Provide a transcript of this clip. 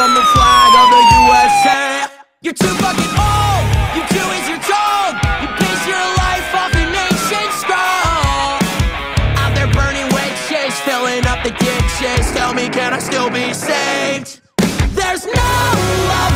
from the flag of the USA. You're too fucking old, you do as you're told. You base your life off an ancient scroll. Out there burning witches, filling up the ditches. Tell me, can I still be saved? There's no love